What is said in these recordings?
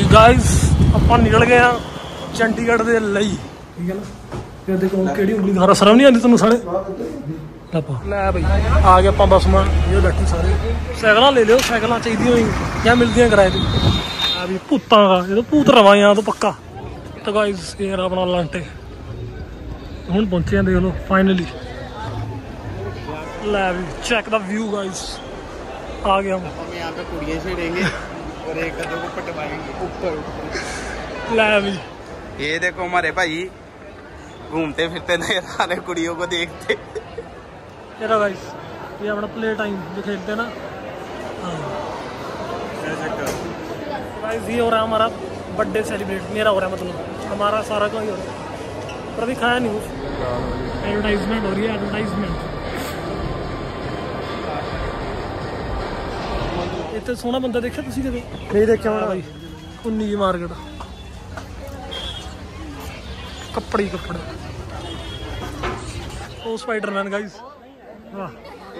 Guys ਆਪਾਂ ਨਿਕਲ ਗਏ ਆ ਚੰਡੀਗੜ੍ਹ ਦੇ ਲਈ, ਠੀਕ ਹੈ ਨਾ। ਫਿਰ ਦੇਖੋ ਕਿਹੜੀ ਉਂਗਲੀ ਦਿਖਾ, ਸ਼ਰਮ ਨਹੀਂ ਆਉਂਦੀ ਤੁਹਾਨੂੰ ਸਾਲੇ। ਲੈ ਬਈ ਆ ਗਏ ਆਪਾਂ ਬਸਮਾਨ, ਇਹ ਬੈਠੇ ਸਾਰੇ। ਸਾਈਕਲਾਂ ਲੈ ਲਿਓ, ਸਾਈਕਲਾਂ ਚਾਹੀਦੀਆਂ ਹੋਈ ਜਾਂ ਮਿਲਦੀਆਂ ਕਿਰਾਏ ਤੇ। ਆ ਵੀ ਭੂਤਾਂ ਦਾ ਇਹ ਭੂਤ ਰਵਾਂ ਜਾਂ ਤੋਂ ਪੱਕਾ। ਤਾਂ ਗਾइस ਇਹ ਆਪਣਾ ਲਾਂਟੇ ਹੁਣ ਪਹੁੰਚੇ ਆ, ਦੇਖ ਲਓ फाइनली। ਲੈ ਵੀ चेक द व्यू गाइस, आ गया हम यहाँ पे कुड़ियाँ छेड़ेंगे और एक को पटवाएंगे ऊपर। ले भी ये देखो हमारे भाई घूमते फिरते नजर आ रहे, कुड़ियों को देखते। ये गाइस ये अपना प्ले टाइम जो खेलते हैं ना। गाइस ये हो रहा है हमारा बर्थडे सेलिब्रेट, मेरा हो रहा है, मतलब हमारा सारा का ही हो रहा है, पर अभी खाया नहीं कुछ। एडवर्टाइजमेंट हो रही है, एडवर्टाइजमेंट। इतने सोहना बंदा देखा तुसी कदे? नहीं देखा भाई। 19 मार्केट कपड़े ही कपड़े। ओ स्पाइडरमैन गाइस, वाह।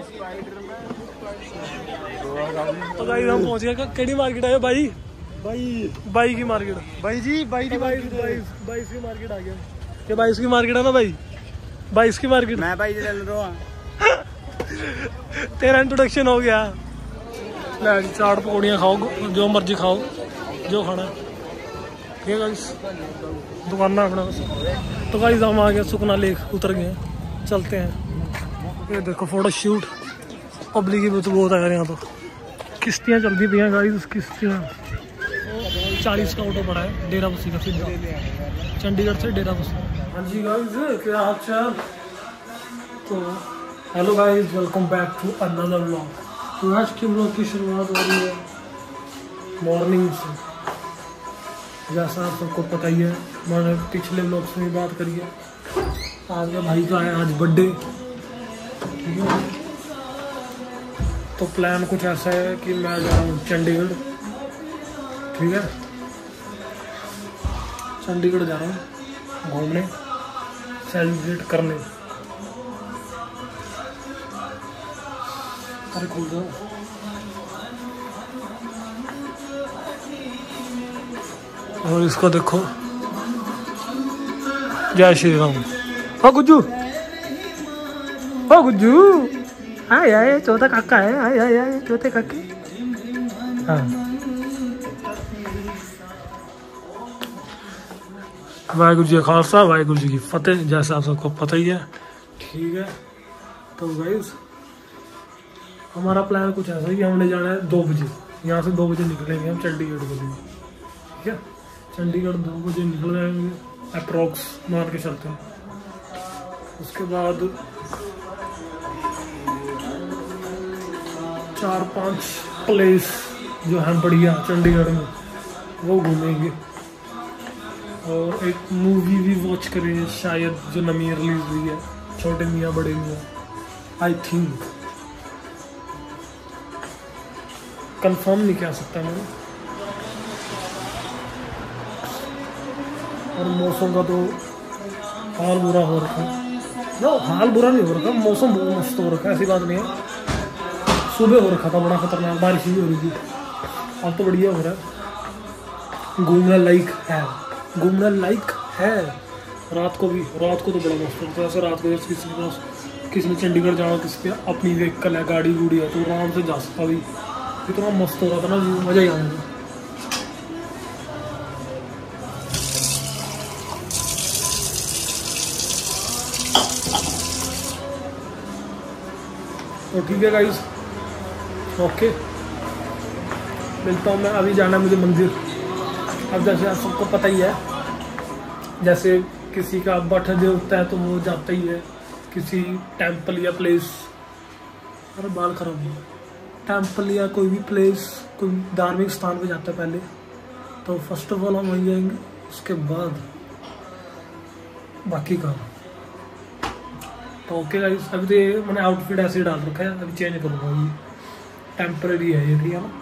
तो गाइस हम पहुंच गए, केड़ी मार्केट आए भाई? बाई की मार्केट। भाई जी बाई की मार्केट आ गया। ये 22 की मार्केट है ना भाई? 22 की मार्केट। मैं भाई चल रहा हूँ। तेरा इंट्रोडक्शन हो गया। ले चाट पकौड़ियाँ खाओ, जो मर्जी खाओ, जो खाना है, ठीक है गाइस। दुकाना अपना बस। तो गाइस हम आ गए सुखना लेक, उतर गए, चलते हैं। ये देखो फोटो शूट, पब्लिक की बहुत है यहाँ। तो किश्तियाँ चलती पी हैं गाइस, किश्तियाँ। 40 का ऑटो पड़ा है डेरा बस्सी का, सीधा चंडीगढ़ से डेरा बस्सी। हाँ जी गाइस, क्या हाल चाल? तो hello guys, welcome back to another vlog. तो आज के व्लॉग की शुरुआत हो रही है मॉर्निंग से, जैसा आप सबको पता ही है, मैंने पिछले व्लॉग्स में बात करी है। आज का भाई का है आज बर्थडे, ठीक है। तो प्लान कुछ ऐसा है कि मैं जा रहा हूँ चंडीगढ़, ठीक है। चंडीगढ़ जा रहा हूँ घूमने, सेलिब्रेट करने। अरे खोल दो। और इसको देखो, जय श्री राम। ओ गुज्जू, ओ गुज्जू, आए आए चौथा काका है, आए आए आए चौथे काके। हाँ वाहिगुरु जी का खालसा, वाहिगुरु जी की फतेह, जैसा आप सबको पता ही है, ठीक है। तो गाइस हमारा प्लान कुछ ऐसा है कि हमने जाना है 2 बजे, यहाँ से 2 बजे निकलेंगे हम चंडीगढ़ के लिए, ठीक है। चंडीगढ़ 2 बजे निकल जाएंगे अप्रॉक्स, मार के चलते हैं। उसके बाद 4-5 प्लेस जो है बढ़िया चंडीगढ़ में, वो घूमेंगे। और एक मूवी भी वॉच करेंगे शायद, जो नवी रिलीज हुई है, छोटे मियाँ बड़े मियाँ, आई थिंक। कंफर्म नहीं कह सकता मैं। और मौसम का तो हाल बुरा हो रखा है। नो हाल बुरा नहीं हो रखा, मौसम बहुत मस्त हो रखा है, ऐसी बात नहीं है। सुबह हो रखा था बड़ा खतरनाक, बारिश भी हो रही थी, अब तो बढ़िया हो रहा है। घूमने लायक है, घूमने लायक है। रात को तो बड़ा मस्त होता है। ऐसे रात को किसी ने चंडीगढ़ जाना, किसी पे अपनी व्हीकल है, गाड़ी गुड़ी है, तो आराम से जा सकता। भी इतना मस्त हो रहा था ना, मजा ही आ गया। तो ठीक है गाइस, ओके, मिलता हूँ मैं। अभी जाना है मुझे मंदिर। अब जैसे आप सबको पता ही है, जैसे किसी का बर्थडे होता है तो वो जाता ही है किसी टेम्पल या प्लेस। अरे बाल खराब हो, टेम्पल या कोई भी प्लेस, कोई धार्मिक स्थान पे जाता है पहले। तो फर्स्ट ऑफ ऑल हम वहीं जाएंगे, उसके बाद बाकी काम। तो ओके गाइस, अभी तो ये मैंने आउटफिट ऐसे ही डाल रखा है, अभी चेंज करूँगा, ये टेम्परेरी है ये, ठीक है ना।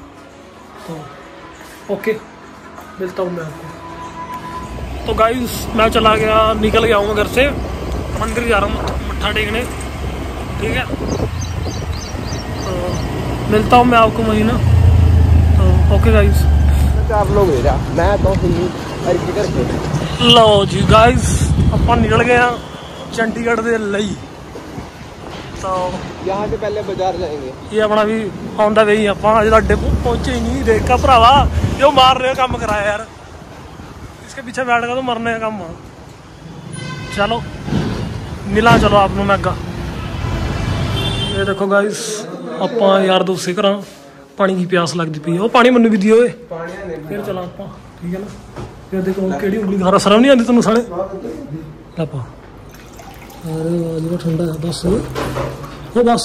तो ओके, मिलता हूँ मैं आपको। तो गाइस मैं चला गया, निकल गया हूँ घर से, मंदिर जा रहा हूँ मत्था टेकने, ठीक है। तो मिलता हूँ मैं आपको वहीं ना। तो ओके गाइस। 4 लोग हो जा मैं तो करके लो जी गाइस ਆਪਾਂ ਨਿਕਲ ਗਏ ਆ ਚੰਡੀਗੜ੍ਹ ਦੇ ਲਈ तो यहाँ से पहले बाजार जाएंगे ये अपना भी ऑन द वे ही आप अजे अड्डे पहुंचे ही नहीं देखा भरावा जो मार रहे हो काम कराया यार इसके पीछे बैठ का तो मरने का काम चलो मिला चलो आप मैं अग्गा ये देखो गाइस आप यार दोस्त घर पानी की प्यास लगती पी है पानी मैनू भी दियो फिर चला आप ठीक है ना फिर देखो कि उंगली खारा शर्म नहीं आती तेन साले आप अरे ठंडा है बस वो बस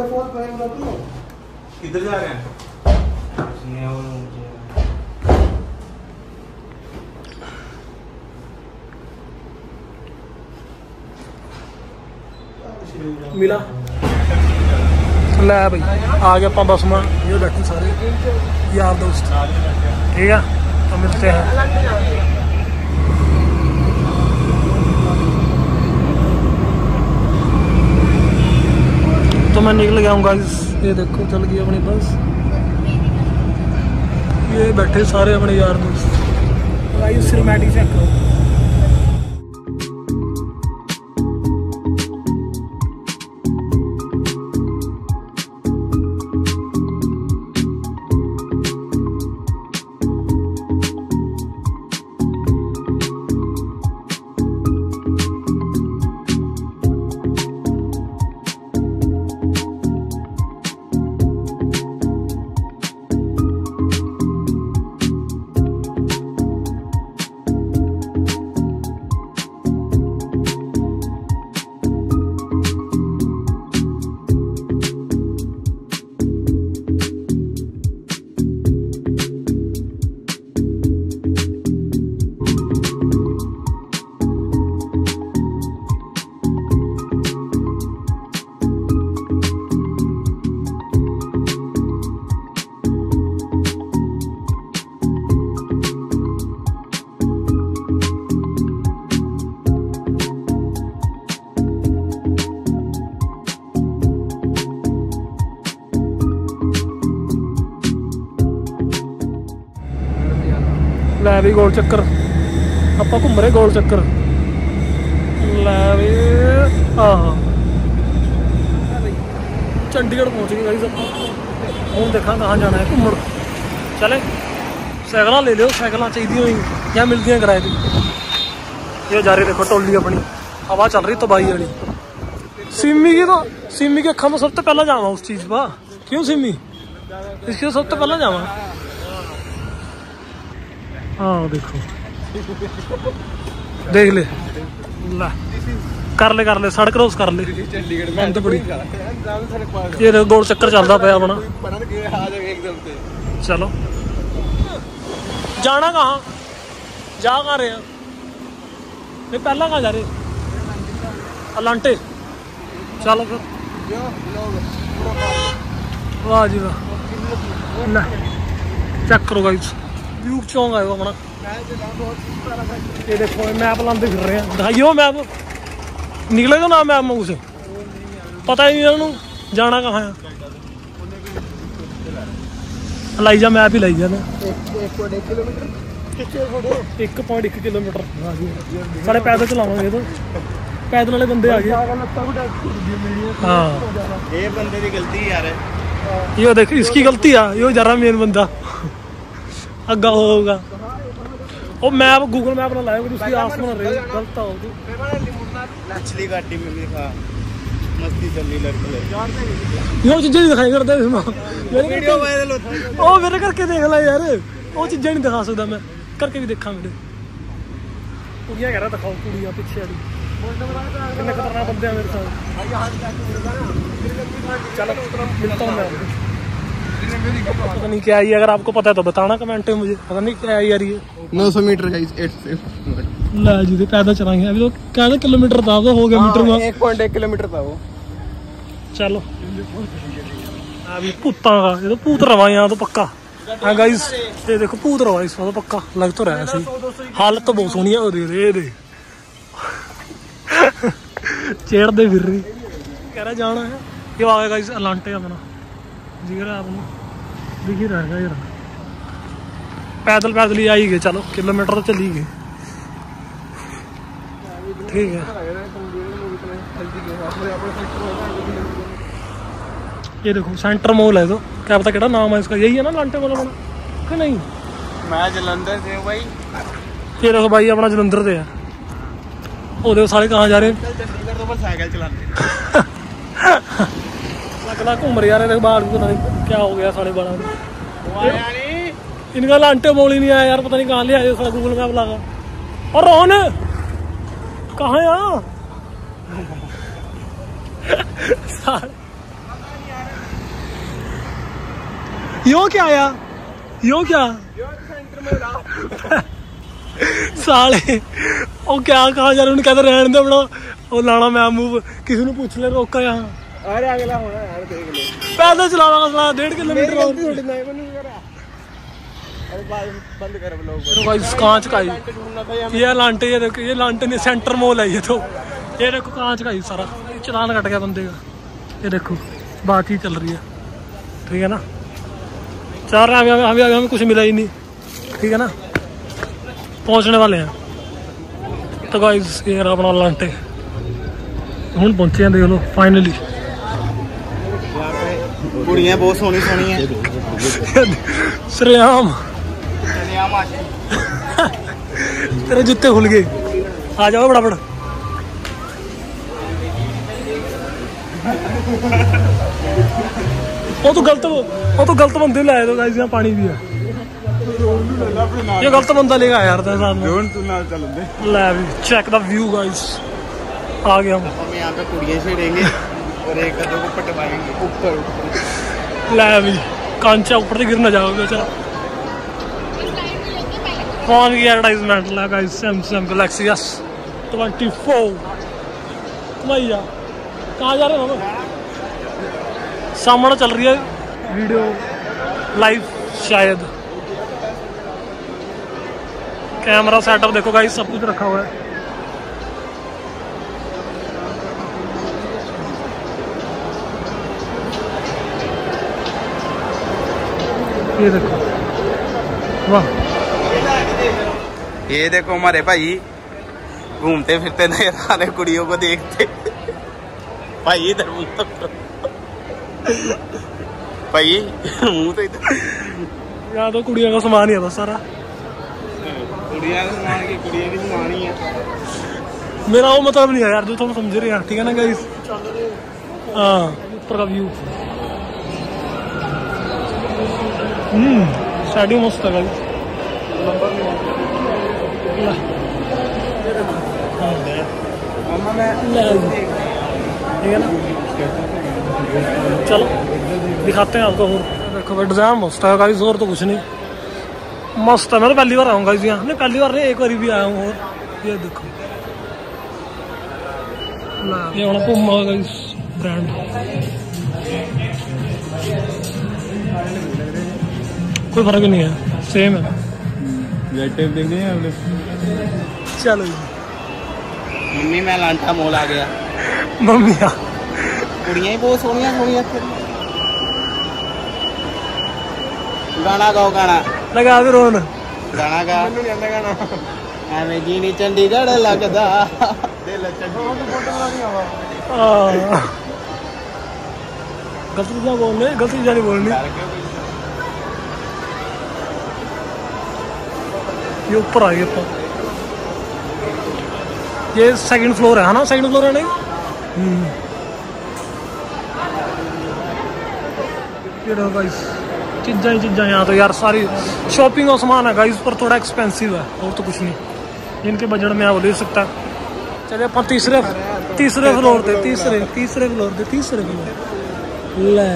किधर जा रहे हैं मिला लै भाई आ गए आप बस में ये बैठे सारे यार दोस्त ठीक है तो मिलते हैं तो मैं निकल गया हूँ गाइस ये देखो चल गई अपनी बस ये बैठे सारे अपने यार दोस्त गाइस सिनेमैटिक चेक करो लै भी गोल चक्कर आप घूम रहे गोल चक्कर लै भी चंडीगढ़ पहुँच गए गाइस हूँ देखा कहाँ जाना है घूमन चले साइकिल ले लो साइकिल चाहिए हुई या मिलती किराए की ये जा रही देखो टोली अपनी हवा चल रही तबाही वाली सिमी की अखा में सब तो पहला जावा उस चीज़ पर क्यों सिमी इसकी सब तो पहला जावा हाँ देखो देख ले ला कर ले सड़क क्रॉस कर ले तो बड़ी ये गोल चक्कर चलता पाया अपना चलो जाना कहाँ जा कहाँ रहे नहीं पहला कहाँ जा रहे अलांटे चलो फिर वाह जी वाह चेक करो गाइस व्यू चौंक आयो अपना ये देखो मैप लाते फिर रहे हैं दिखाइयो मैप निकलेगा ना मैप मुँह से पता ही नहीं इन्होंने जाना कहाँ है लाई जा मैप ही लाई जा 1.1 किलोमीटर साढ़े पैदल चलावे तो पैदल वाले बंदे आ गए हाँ ये बंदे की गलती यार ये देख इसकी गलती है ये जरा मेन बंदा अग्गा होगा वो मैप गूगल मैप ना लाया उसकी आस बना रहे गलत होगी मछली घाटी में भी था मस्ती चल रही लड़के ये चीजें नहीं दिखाई करते वीडियो वायरल होता है ओ मेरे करके देख ला यार वो चीजें नहीं दिखा सकता मैं करके भी देखा मेरे कुड़ियां कह रहा दिखाओ कुड़ियां पीछे वाली कितने खतरनाक बंदे हैं मेरे साथ चलो मिलता हूँ मैं पता नहीं क्या आई अगर आपको पता है तो बताना कमेंट में मुझे पता नहीं क्या आई आ रही है 900 मीटर गाइस 8 ला जी पैदल चलाएंगे अभी तो क्या किलोमीटर था वो हो गया मीटर में 1.1 किलोमीटर था वो चलो अभी भूता का ये तो भूत रवा यहाँ तो पक्का हाँ गाइस ये देखो भूत रवा इसमें तो पक्का लग तो रहा है सही हालत तो बहुत सोहनी है दे चेड़ दे फिर रही कह रहा जाना है ये आ गया गाइस अलांटे अपना जी रहा आपने दिख ही रहेगा यार पैदल पैदल ही आई गए, चलो किलोमीटर तो चली गए। ठीक है, ये देखो सेंटर मॉल है, तो क्या पता केड़ा नाम है इसका, यही है ना लांटे वाला बना कि नहीं? मैं जलंधर से हूं भाई। ये देखो भाई अपना जलंधर से है। ओ देखो सारे कहाँ जा रहे हैं? चंडीगढ़ तो बस साइकिल चलाते लगना घूम रहे यार, देखो बाहर पता नहीं क्या हो गया साढ़े 12 में। इनका लांटे मॉल ही नहीं आया यार, पता नहीं कहाँ ले आए, सारा गूगल मैप लगा। और रोहन कहाँ है? यो क्या आया, यो क्या साले ओ क्या कहाँ जा रहे? उन्हें कहते रहने दे अपना वो लाना मैं मूव, किसी ने पूछ ले रोका यहाँ। अरे अगला होना यार, देख ले पैदल चलावा साला 1.5 किलोमीटर बंद कर ब्लॉग। गाइस कांच का ही ये लांटे, ये देखो ये लांटे ने सेंटर मॉल है ये, तो ये देखो कांच का ही सारा। चलान कट गया बंदे का, ये देखो बात ही चल रही है। ठीक है ना, चार हमें कुछ मिला ही नहीं। ठीक है ना, पहुंचने वाले हैं। तो गाइस ये रहा अपना लांटे, हम पहुंचे हैं, देख लो फाइनली। कुड़ियां बहुत सोहनी सोहनी है। श्रेयाम तेरे जूते खुल गए, आ जाओ बड़ा बड़ा। वो तो गलत बंदे लाए तो गाइस, यहाँ पानी भी है। ये गलत बंदा लेगा यार साथ में। ले भी चेक द व्यू गाइस, आ गया हम यहाँ पे कुड़ियां छेड़ेंगे और एक दो को पटवाएंगे ऊपर। ले भी कांचा ऊपर से गिर ना जाओगे। चलो फोन की एडवर्टाइजमेंट ला गाइस, सैमसंग गैलेक्सी S24। भैया कहाँ जा रहे हो? सामने चल रही है वीडियो लाइव शायद। कैमरा सेटअप देखो गाइस, सब कुछ रखा हुआ है। ये देखो, वाह ये देखो हमारे भाई घूमते फिरते नजर आ रहे, कुड़ियों को देखते। भाई इधर मुंह तो भाई मुंह तो इधर। यहाँ तो कुड़ियों का सामान ही है बस सारा। कुड़ियां का सामान की कुड़ियां की सामान ही है। मेरा वो मतलब नहीं है यार, जो तुम समझ रहे हैं। ठीक है ना गाइस, हाँ ऊपर का व्यू स्टार्टिंग मस्त है गाइस। ठीक है ना, चलो दिखाते हैं आपको। और देखो भाई डिजाइन मस्त है गाइस, और तो कुछ नहीं मस्त है। मैं तो पहली बार आऊँगा इस यहाँ, नहीं पहली बार नहीं, एक बार भी आया हूँ। और ये देखो ये होना पुमा गाइस ब्रांड, कोई फर्क नहीं है, सेम है। चलो मम्मी मैं लांटा मॉल आ गया। मम्मी कुड़ियां ही बहुत सोहनियां सोहनियां। गाना गाओ, गाना लगा दे रोन, गाना गा। एवें जी नहीं चंडीगढ़ लगदा दिल गलत चीज़ा बोलने, गलत चीज़ा नहीं बोलनी। ये ऊपर आ गया, ये सेकंड फ्लोर है ना? सेकंड फ्लोर है नहीं? ये रहो गाइस, चीज़ा ही चीज़ा यहाँ तो यार सारी शॉपिंग का सामान है गाइस, पर थोड़ा एक्सपेंसिव है और तो कुछ नहीं। जिनके बजट में आप ले सकता है। चलिए अपन तीसरे फ्लोर पे, तीसरे फ्लोर ले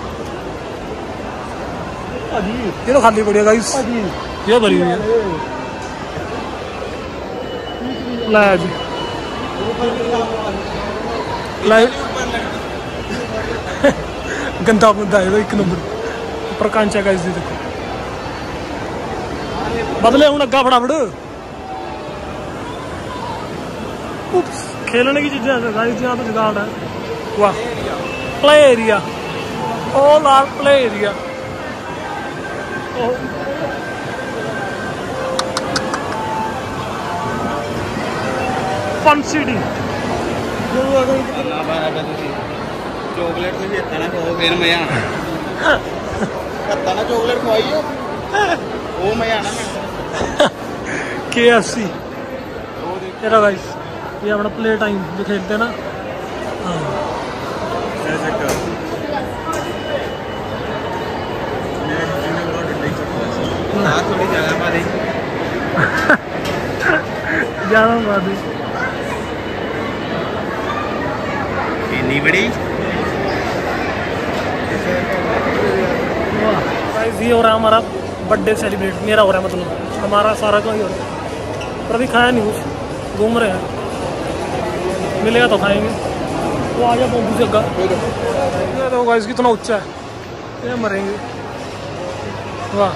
ये तो खाली पड़ी है गाइस, ये भरी हुई है। ला जी गंदा बंदा है एक नंबर ऊपर कांचा गाइस। देखो बदले हूँ अग्गा फटाफट। खेलने की चीजें गाइस यहाँ तो जुगाड़ है। वाह play area, all are play area. Fun city chocolate में हत्था ना खाओ फिर मजा आना हत्था ना चॉकलेट खवाइयो वो मजा आना KFC तेरा गाइस ये अपना प्ले टाइम जो खेलते हैं ना थोड़ी जगह पा दी ज्यादा बात इतनी बड़ी गाइस ये हो रहा है हमारा बर्थडे सेलिब्रेट मेरा हो रहा है मतलब हमारा सारा का ही हो रहा है पर अभी खाया नहीं कुछ घूम रहे हैं मिलेगा तो खाएंगे वो आ जाओ बम्बू से अग्गा ये देखो गाइस कितना ऊंचा है ये मरेंगे वाह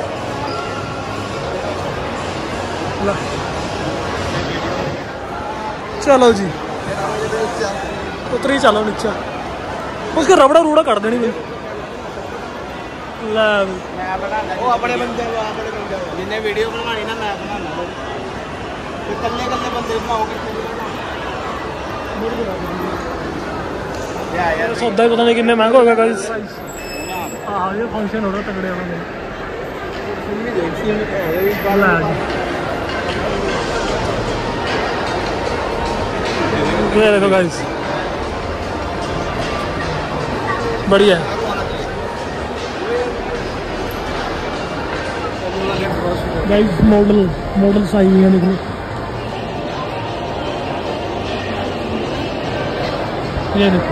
चलो जी उतरी चलो नीचे उसके रबड़ा रूड़ा कट देनी भाई वो अपने बंदे जिन्हें वीडियो बनानी ना मैं बनाना कल्ले कल्ले बंदे बनाओगे सौदा ही पता नहीं कितने महंगा होगा गाइस हाँ ये फंक्शन हो रहा तगड़े वाला ये देखो गाइस बढ़िया है गाइस मॉडल्स आई हुई हैं देखो ये देखो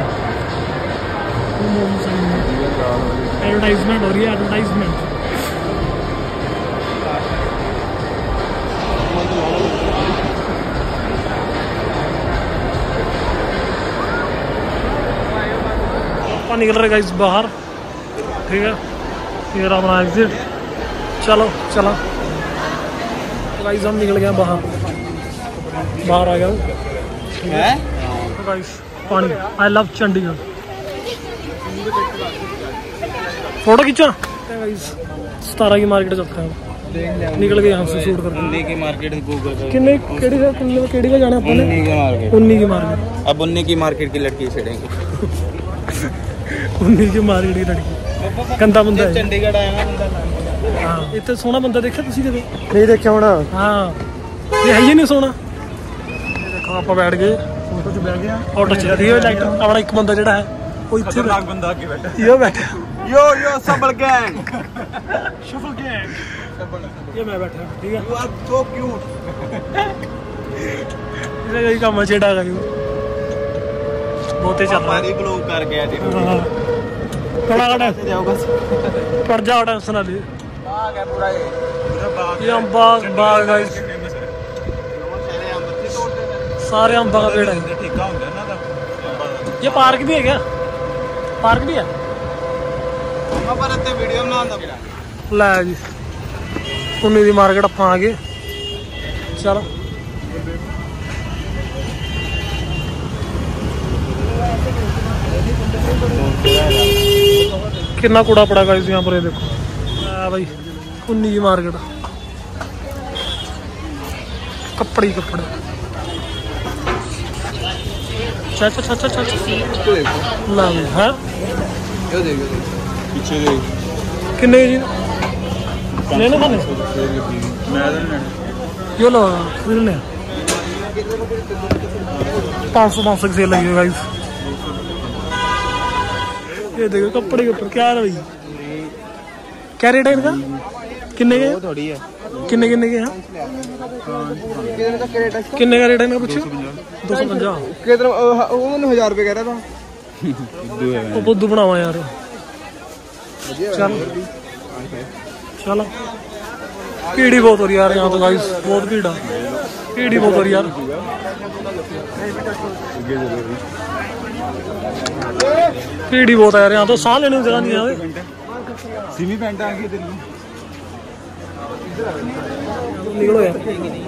एडवर्टाइजमेंट हो रही है एडवर्टाइजमेंट अपन निकल रहे गाइस बाहर ठीक है ये रहा हमारा एग्जिट चलो चला तो गाइस हम निकल गए बाहर आ गया तो गाइस पानी आई लव चंडीगढ़ फोटो खींचा गाइस 17 की मार्केट चलता है निकल गए यहाँ से शूट कर उन्नी की मार्केट गूगल किन्ने केड़ी का जाना अपन उन्नी की मार्केट अब उन्नी की मार्केट की लड़की छेड़ेंगे उन्नी की मार्केट की लड़की गंदा बंदा है चंडीगढ़ आया ना बंदा हाँ इतने सोहना बंदा देखा तुसी कदे नहीं देखा होना हाँ ये है ही नहीं सोहना देखो आप बैठ गए ऑटो च बैठ गया ऑटो च लाइट अपना एक बंदा जेड़ा है वो इत्थे बंदा आगे बैठा यो बैठा यो सबल गैंग शफल गैंग ये मैं बैठा ठीक है यू आर सो क्यूट ये यही काम छेड़ा है बहुत ही चल रहा हमारी ब्लॉग कर गया जी है थोड़ा घटा जाओ बस पड़ जाओ टेंशन ना ले बाग है पूरा ये बाग ये बाग गाइस सारे अंबा का पेड़ है ठेका होता है ना ये पार्क भी है क्या पार्क भी है पर इतने वीडियो बनाना लै जी उन्नी दी मार्केट आप आ गए चलो कितना कूड़ा पड़ा गाइस यहाँ पर ये देखो भाई उन्नी की मार्केट कपड़े कपड़े अच्छा ला है पीछे देख किन्ने जी लेने खाने यो लो खरीदने 500 की सेल लगी है गाइस ये देखो कपड़े के ऊपर क्या है भाई क्या रेट है इनका किन्ने के थोड़ी है किन्ने के हैं किन्ने का रेट है इनका पूछो 250 1000 रुपए कह रहा था वो बुद्धू बनावा यार चलो चलो भीड़ बहुत हो रही है यार यहाँ तो गाइस बहुत भीड़ है भीड़ बहुत हो रही है यार भीड़ बहुत है यार यहाँ तो सांस लेने की जगह नहीं है सिमी पैंट आ गई तेरी निकलो यार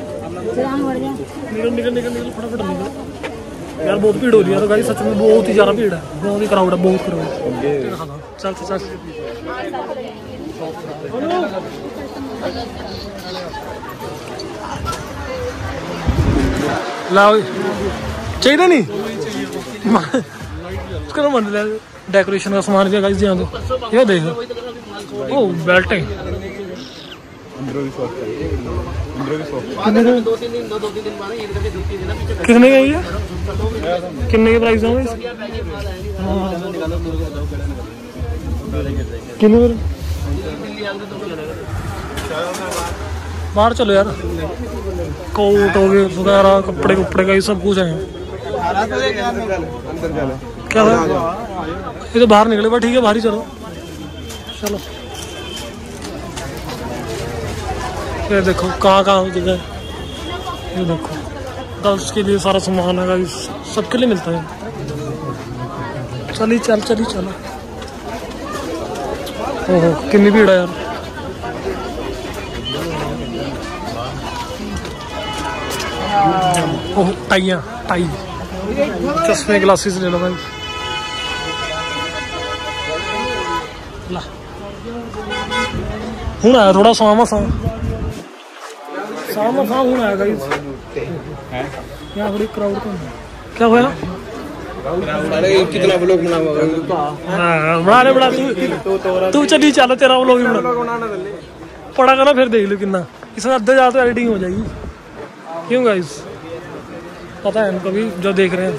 निकल फटाफट निकलो यार बहुत भीड़ हो रही है तो गाइस सच में बहुत ही ज़्यादा भीड़ है बहुत ही क्राउड है बहुत क्राउड चल लाओ चाहिए नहीं उसका ना मन लिया डेकोरेशन का सामान भी है गाइस यहाँ तो ये देख ओ बेल्ट है कितने का ये कितने के प्राइस होंगे कितने बाहर चलो यार कोट हो गए वगैरह कपड़े कुपड़े का ये सब कुछ है क्या है ये तो बाहर निकले बट ठीक है बाहर ही चलो चलो ये देखो कहाँ कहाँ जगह ये देखो गर्ल्स के लिए सारा सामान है सबके लिए मिलता है चलिए चलो ओहो कितनी भीड़ है यार ओह टाई चश्मे ग्लासेस ले लो भाई ला हूँ आया थोड़ा सामा हूँ आया गाइस यहाँ बड़ी क्राउड तो क्या हुआ अरे कितना व्लॉग बना बड़ा तू चली चलो तेरा व्लॉग ही बना पड़ा करना फिर देख लो कितना इसमें अद्धे ज़्यादा तो एडिटिंग हो जाएगी क्यों गाइस पता है इनको भी जो देख रहे हैं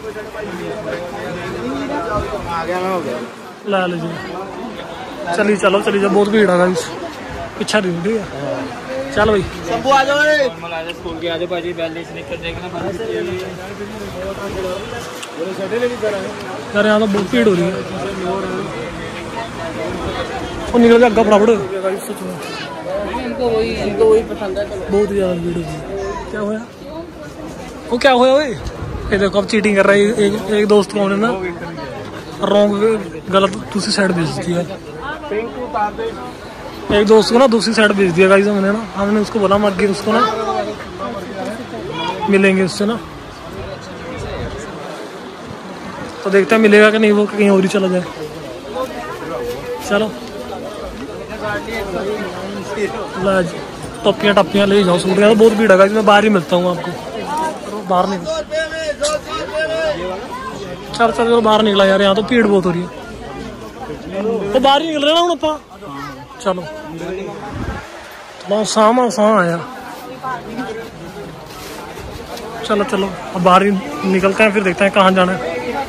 ला लीजिए चलिए चलो बहुत भीड़ है गाइस पीछा नहीं ठीक है चल भाई शंभू आ जाओ स्कूल के आ जाओ भाजी बैल स्निकर देखना यार यहाँ तो बहुत भीड़ हो रही है वो निकल गया अग्गा फटाफट इनको वही पसंद है बहुत ही ज़्यादा भीड़ हो रही है क्या होया वो क्या होया भाई ये देखो अब चीटिंग कर रहा है एक दोस्त को हमने ना रॉन्ग गलत दूसरी साइड भेज दी है एक दोस्त को ना दूसरी साइड भेज दिया गाइस हमने उसको बोला मत गिर उसको ना मिलेंगे उससे ना तो देखते हैं मिलेगा कि नहीं वो कहीं और ही चला जाए चलो टप्पियाँ ले जाओ सूट तो बहुत भीड़ है गाइस मैं बाहर ही मिलता हूँ आपको बाहर निकल चलो बाहर निकला यार यहाँ तो भीड़ बहुत हो रही है तो बाहर ही निकल रहे ना हूँ अपा चलो बहुत सामा आया चलो अब बाहर ही निकलते हैं फिर देखते हैं कहाँ जाना है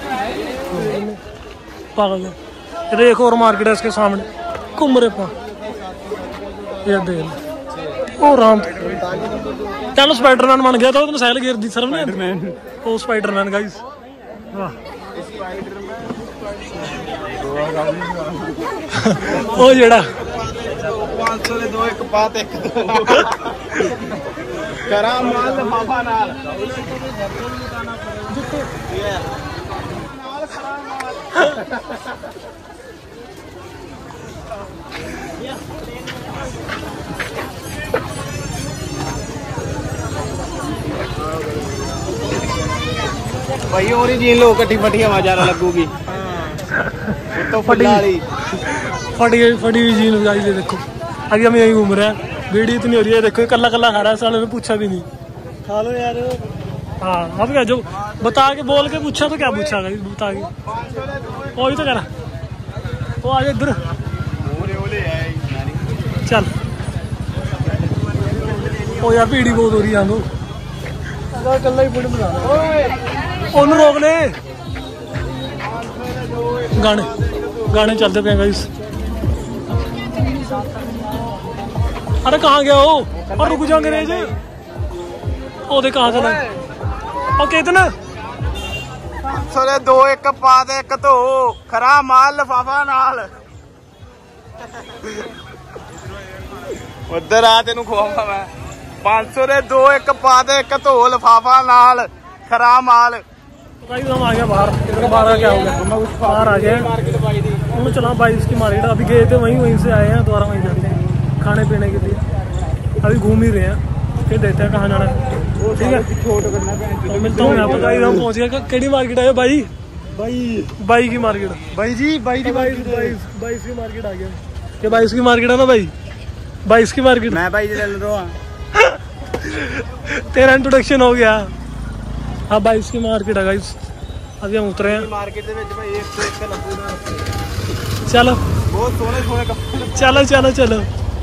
पागल है एक और मार्केट है इसके सामने घूम रहे पा ये देख ओ राम चलो स्पाइडरमैन बन गया था उसने सैल गिर दी सर ने ओ स्पाइडरमैन गाइस वाह ओ जेड़ा 500 ਦੇ 2 ਇੱਕ ਪਾਤ ਇੱਕ ਕਰਾ ਮਾਲ ਲਫਾਫਾ ਨਾਲ ਖਰਾ ਮਾਲ भाई और ही जीन लो कटी फटी आवाज लगूगी तो फटी हुई जीन गाइस ये देखो अभी हम यही घूम रहे हैं वीडियो इतनी हो रही है देखो कल्ला खा रहा है साले ने पूछा भी नहीं खा लो यार हाँ अब क्या जो बता के बोल के पूछा तो क्या पूछा गाइस बता के वही तो कह रहा वो आ इधर चल ओ यार भीड़ बहुत हो रही है तो कल्ला ही पूरी बना ओनू रोक ले गाने चलते पे गाइस अरे कहाँ गया हो और रुक जा अंग्रेज ओ दे कहाँ चला ओ कितना 500 ਦੇ 2 ਇੱਕ ਪਾ ਦੇ ਇੱਕ ਧੋ ਖਰਾ ਮਾਲ ਲਫਾਫਾ ਨਾਲ ਉਧਰ ਆ ਤੈਨੂੰ ਖਵਾਵਾਂ ਮੈਂ 500 ਦੇ 2 ਇੱਕ ਪਾ ਦੇ ਇੱਕ ਧੋ ਲਫਾਫਾ ਨਾਲ खरा माल गाइस हम आ गए बाहर इधर बाहर क्या हो गया बाहर आ गए हम चला बाइस की मार्केट अभी गए थे वहीं से आए हैं दोबारा वहीं जाते हैं खाने पीने के लिए अभी घूम ही रहे हैं फिर देखते हैं कहाँ जाना है ठीक है तो मिलता हूँ यहाँ पर गाइस हम पहुँच गए केड़ी मार्केट है भाई बाई की मार्केट भाई जी बाई की बाईस की मार्केट आ गया ये बाईस की मार्केट है ना भाई बाईस की मार्केट मैं भाई जी तेरा इंट्रोडक्शन हो गया हाँ 22 की मार्केट है गाइस। अभी हम उतरे हैं मार्केट भाई एक तो एक लगूगा। चलो बहुत सोने सोने कपड़े। चलो चलो चलो।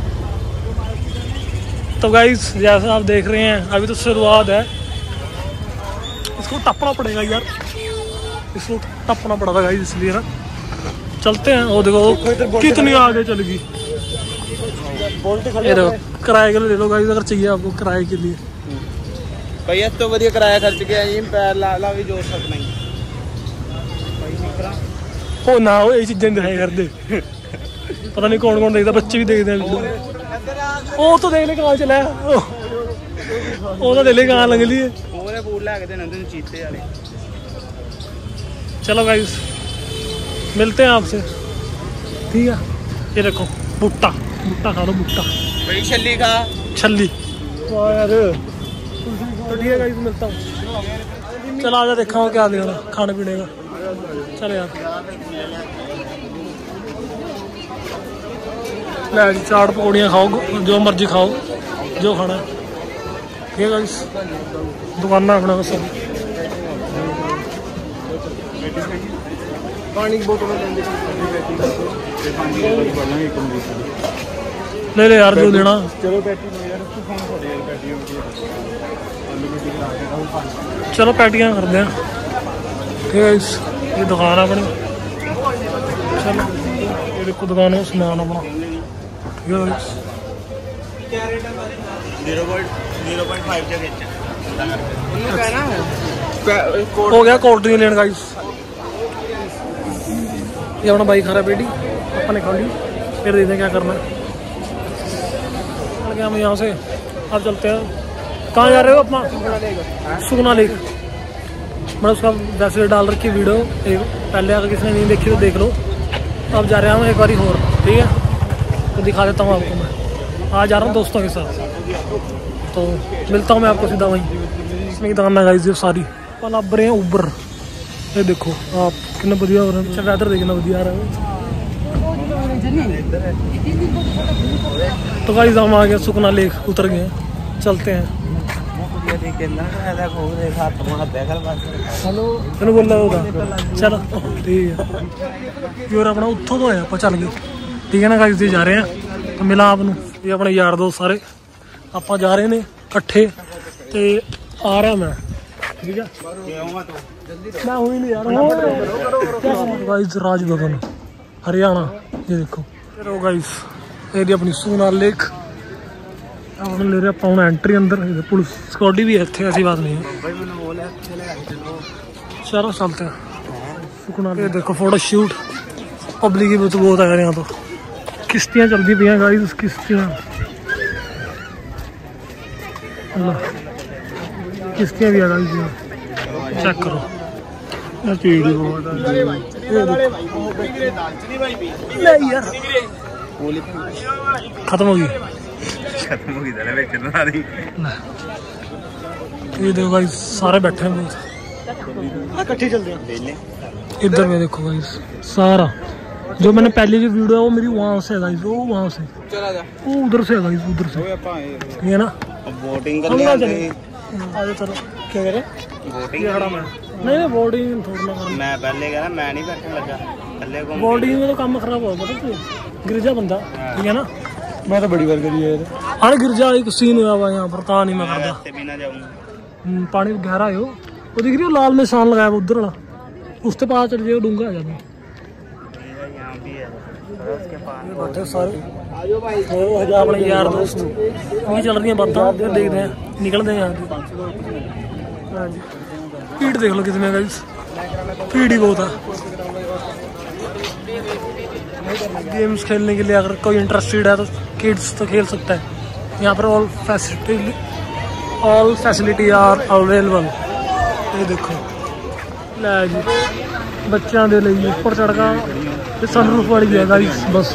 तो गाइस जैसा आप देख रहे हैं अभी तो शुरुआत है, इसको टपना पड़ेगा यार, इसको टपना पड़ा था गाइस, इसलिए ना चलते हैं। वो देखो कितनी आगे चल गई। ये देखो किराए के लिए ले लो गाइस अगर चाहिए आपको किराए के लिए। भैया तो वधिया किराया खर्च गया जी, पैर ला भी जोड़ सकना ही। ओ ना वो ये चीजें दिखाई कर दे। पता नहीं कौन कौन देखता, बच्चे भी देखते हैं। ओ तो देख ले कहाँ चला है, ओ तो देख ले कहाँ लग लिए। ओरे फूल लैके देने तुम चीते वाले। चलो गाइस मिलते हैं आपसे, ठीक है। ये देखो भुट्टा, भुट्टा खा लो भुट्टा। भाई छल्ली खा। छल्ली यार। तो ठीक है गाइस मिलता हूँ। चलो आजा देखा क्या लेना खाने पीने का। चलो यार ले चाट पकौड़ियाँ खाओ, जो मर्जी खाओ जो खाना है, ठीक है गाइस। दुकाना अपना बस पानी की बोतल ले ले यार जो देना। चलो बैठी चलो पैटियाँ कर दें, ठीक है गाइस। ये दुकान है अपनी, चलो ये देखो दुकान है सामान अपना, ठीक है गाइस। 0.5 के हो गया कोल्ड ड्रिंक लेने गाइस। ये अपना बाइक खा रहा है बेटी, अपने खा ली, फिर देखते हैं क्या करना है। चल गया हम यहाँ से, अब चलते हैं। कहाँ जा रहे हो अपना? सुखना लेक। मैंने उसका वैसे डाल रखी वीडियो एक पहले, अगर किसी ने नहीं देखी तो देख लो। तो अब जा रहे हैं हम एक बारी और, ठीक है। तो दिखा देता हूँ आपको, मैं आज जा रहा हूँ दोस्तों के साथ। तो मिलता हूँ मैं आपको सीधा वहीं। इसमें की दुकान गाइस ये सारी पलाब रहे हैं उबर। ये देखो आप कितना बढ़िया हो रहा है, अच्छा वेदर देखना बढ़िया आ रहा है। तो गाइस हम आ गए सुखना लेक, उतर गए, चलते हैं। हेलो बोल रहा होगा, चलो ठीक है। और अपना उत्थों तो है आप चल गए, ठीक है ना गाइस। ये जा रहे हैं तो मिला आपनू, ये अपने यार दोस्त सारे आप जा रहे हैं इकट्ठे, तो आ रहा मैं, ठीक है। मैं हुई नहीं यार गाइस। राज भवन हरियाणा, ये देखो गाइस। ये अपनी सुखना लेक ले रहे आप एंट्री अंदर। पुलिस सिक्योरिटी भी है इतने, ऐसी बात नहीं है। चलो चलते हैं सुखना। ये देखो फोटो शूट, पब्लिक की तो बहुत है यहाँ। तो किश्तियाँ चलती पी हैं गाइस, किश्तियाँ, किश्तियाँ भी है गाइस यहाँ, चेक करो। यार खत्म हो गई, ये देखो गाइस सारे बैठे हैं बहुत इकट्ठे चलते हैं। इधर में देखो गाइस सारा जो मैंने पहले जो वीडियो है वो मेरी वहाँ से है गाइस, वो वहाँ से, वो उधर से है गाइस, उधर से, ठीक है ना। वोटिंग आगे चलो, क्या कह रहे हैं? नहीं बोर्डिंग थोड़ा ना, मैं पहले कह रहा मैं नहीं बैठने लगा पहले को। बोर्डिंग में तो काम खराब होगा पता तू, गिर जा बंदा, ठीक है ना। मैं तो बड़ी बार करी है यार। अरे गिर जा, एक सीन हुआ हुआ यहाँ पर, ता नहीं मैं करता। बिना जाऊंगा पानी गहरा है वो दिख रही है, लाल निशान लगाया उधर वाला, उससे पता चल जाएगा डूंगा है जाता। बैठे सारे अपने यार दोस्त, उनकी चल रही है बातें, देखते हैं निकलते हैं यहाँ से। हाँ जी भीड़ देख लो कितने गाइस, भीड़ ही बहुत है। गेम्स खेलने के लिए अगर कोई इंटरेस्टेड है तो किड्स तो खेल सकता है यहाँ पर। All facility are available. ये देखो ले जी बच्चों के लिए ऊपर चढ़का सनरूफ वाली है गाइस। बस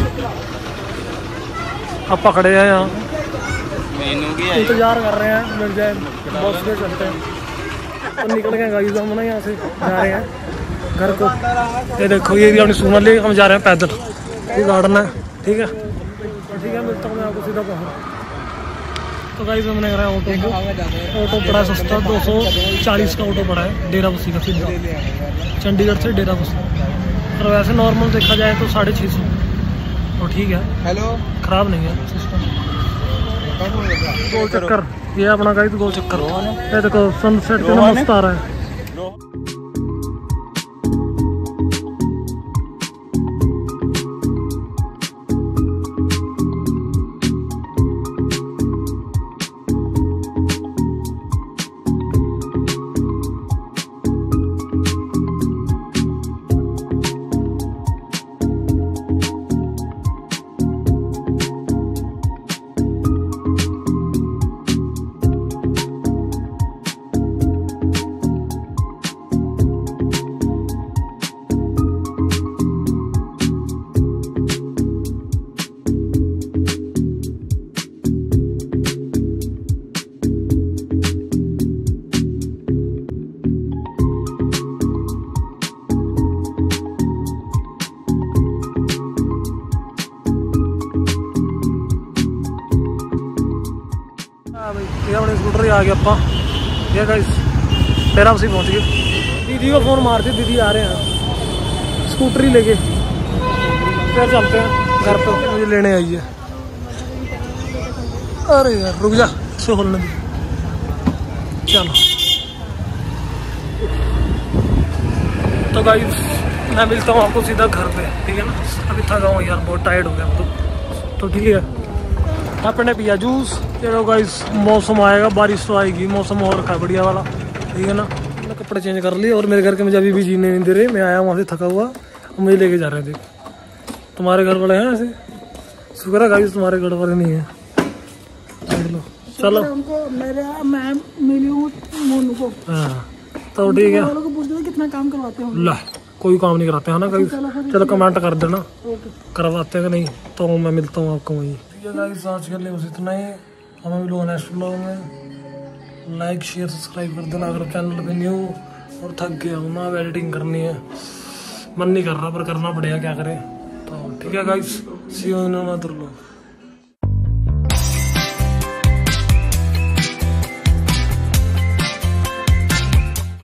आप पकड़े हैं यहाँ, इंतजार कर रहे हैं मिल जाए, बस में चलते हैं। तो निकल गए गाइस हम ना यहाँ से, जा रहे हैं घर को। ये देखो ये भी अपनी सुखना लेक, हम जा रहे हैं पैदल, ये गार्डन है, ठीक है। ठीक है मिलता हूँ मैं आपको सीधा बाहर। तो गाइस हमने करा ऑटो को, ऑटो पड़ा सस्ता 240 का ऑटो पड़ा है डेरा बस्सी का सीधा चंडीगढ़ से डेरा बस्सी। और वैसे नॉर्मल देखा जाए तो 650 तो ठीक है, हेलो खराब नहीं है सिस्टम। गोल चक्कर ये अपना गाइस गोल चक्कर, ये देखो सनसेट कितना मस्त आ रहा है। अपने स्कूटर ही आ गया अपा ये गाइस तेरा उसी पहुंच गए। दीदी को फोन मारती, दीदी आ रहे हैं स्कूटर ही लेके, फिर चलते हैं घर पे, मुझे लेने आई है। अरे यार रुक जा से खोलने दी, चलो। तो गाइस मैं मिलता हूँ आपको सीधा घर पे, ठीक है ना। अभी थका हूँ यार, बहुत टायर्ड हो गया तो ठीक है। अपने पिया जूस। चलो गाइस मौसम आएगा, बारिश तो आएगी, मौसम और रखा बढ़िया वाला, ठीक है ना। मैंने कपड़े चेंज कर लिए और मेरे घर के मुझे अभी भी जीने नहीं दे रहे। मैं आया वहाँ से थका हुआ, मुझे लेके जा रहे थे। तुम्हारे घर वाले हैं ऐसे? शुक्र है गाइस तुम्हारे घर वाले नहीं है। चलो चलो मैं मिली हूँ मोनू को। हाँ तो ठीक है, कितना काम करवाते हो? ला कोई काम नहीं कराते हैं ना गाइस। चलो कमेंट कर देना करवाते हैं कि नहीं, तो मैं मिलता हूँ आपको वहीं। ठीक है गाइस आज के लिए बस इतना ही। हमें भी लोग नेक्स्ट ब्लॉग में लाइक शेयर सब्सक्राइब कर देना अगर चैनल पे न्यू। और थक गया हूँ ना, अब एडिटिंग करनी है, मन नहीं कर रहा पर करना पड़ेगा, क्या करें। तो ठीक है guys, see you in another vlog.